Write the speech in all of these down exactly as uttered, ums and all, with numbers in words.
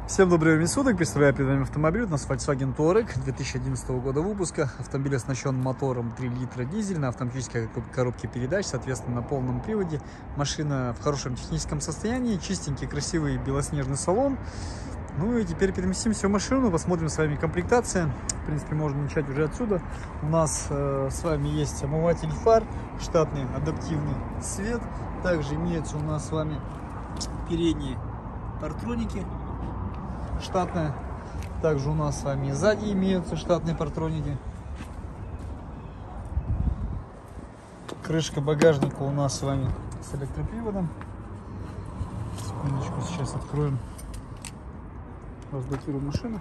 Всем доброго времени суток, представляю перед вами автомобиль, у нас Volkswagen Touareg две тысячи одиннадцатого года выпуска. Автомобиль оснащен мотором три литра дизель на автоматической коробке передач, соответственно на полном приводе. Машина в хорошем техническом состоянии, чистенький, красивый белоснежный салон. Ну и теперь переместимся в машину, посмотрим с вами комплектация. В принципе, можно начать уже отсюда. У нас э, с вами есть омыватель фар, штатный адаптивный свет. Также имеются у нас с вами передние партроники штатная. Также у нас с вами сзади имеются штатные партроники. Крышка багажника у нас с вами с электроприводом. Секундочку, сейчас откроем. Разблокируем машину.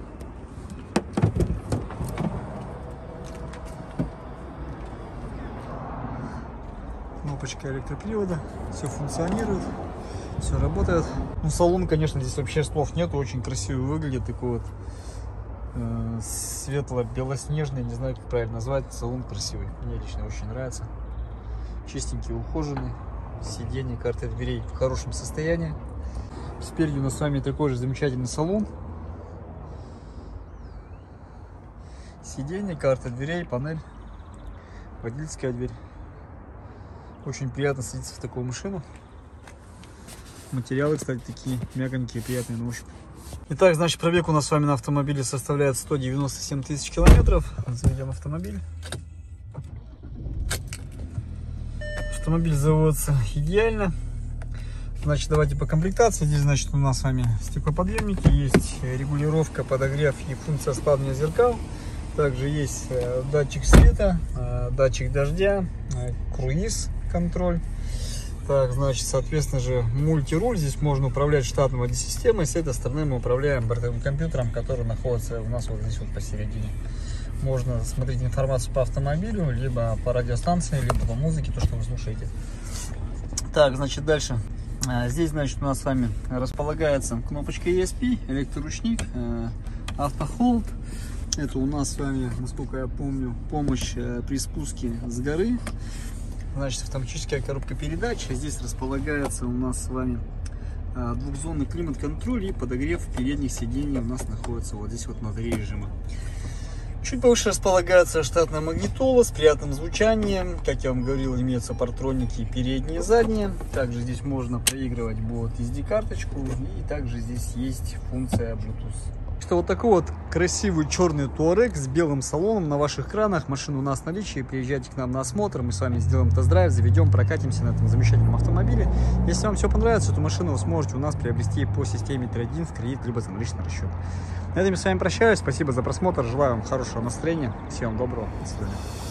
Кнопочка электропривода. Все функционирует. Все работает. Ну, салон, конечно, здесь вообще слов нет. Очень красиво выглядит. Такой вот э, светло-белоснежный. Не знаю, как правильно назвать. Салон красивый. Мне лично очень нравится. Чистенький, ухоженный. Сиденье, карта дверей в хорошем состоянии. Спереди у нас с вами такой же замечательный салон. Сиденье, карта дверей, панель, водительская дверь. Очень приятно садиться в такую машину. Материалы, кстати, такие мягонькие, приятные на ощупь. Итак, значит, пробег у нас с вами на автомобиле составляет сто девяносто семь тысяч километров. Заведем автомобиль. Автомобиль заводится идеально. Значит, давайте по комплектации. Здесь, значит, у нас с вами стеклоподъемники, есть регулировка, подогрев и функция складывания зеркал. Также есть датчик света, датчик дождя, круиз контроль. Так, значит, соответственно же, мультируль. Здесь можно управлять штатной водосистемой. С этой стороны мы управляем бортовым компьютером, который находится у нас вот здесь вот посередине. Можно смотреть информацию по автомобилю, либо по радиостанции, либо по музыке, то, что вы слушаете. Так, значит, дальше. Здесь, значит, у нас с вами располагается кнопочка и эс пи, электроручник, автохолд. Это у нас с вами, насколько я помню, помощь при спуске с горы. Значит, автоматическая коробка передач. Здесь располагается у нас с вами двухзонный климат-контроль и подогрев передних сидений у нас находится вот здесь вот внутри режима. Чуть повыше располагается штатная магнитола с приятным звучанием. Как я вам говорил, имеются партроники передние и задние. Также здесь можно проигрывать будет эс ди-карточку. И также здесь есть функция Bluetooth. Что вот такой вот красивый черный Touareg с белым салоном на ваших экранах. Машина у нас в наличии. Приезжайте к нам на осмотр. Мы с вами сделаем тест-драйв, заведем, прокатимся на этом замечательном автомобиле. Если вам все понравится, то машину вы сможете у нас приобрести по системе трейд-ин в кредит, либо за наличный расчет. На этом я с вами прощаюсь. Спасибо за просмотр. Желаю вам хорошего настроения. Всем доброго. До свидания.